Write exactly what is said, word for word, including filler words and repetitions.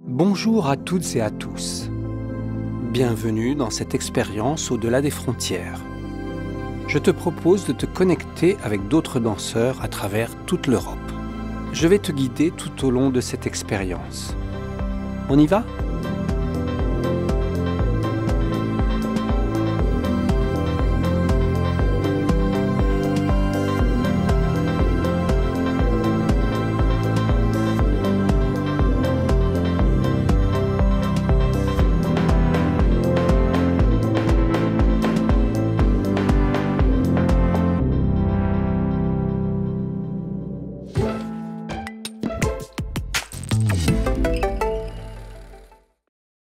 Bonjour à toutes et à tous. Bienvenue dans cette expérience au-delà des frontières. Je te propose de te connecter avec d'autres danseurs à travers toute l'Europe. Je vais te guider tout au long de cette expérience. On y va ?